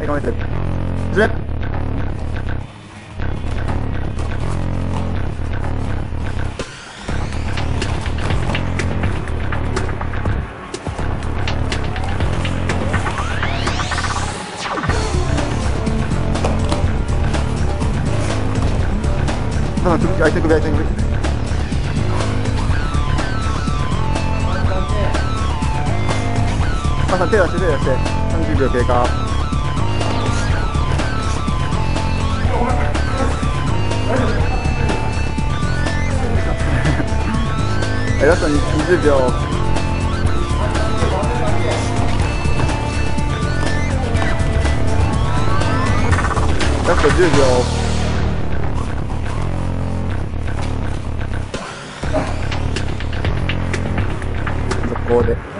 はい、ごめんなさい。ずれ。相手首、相手首。さん、手出して、30秒経過。ラスト20秒。ラスト10秒。続行で。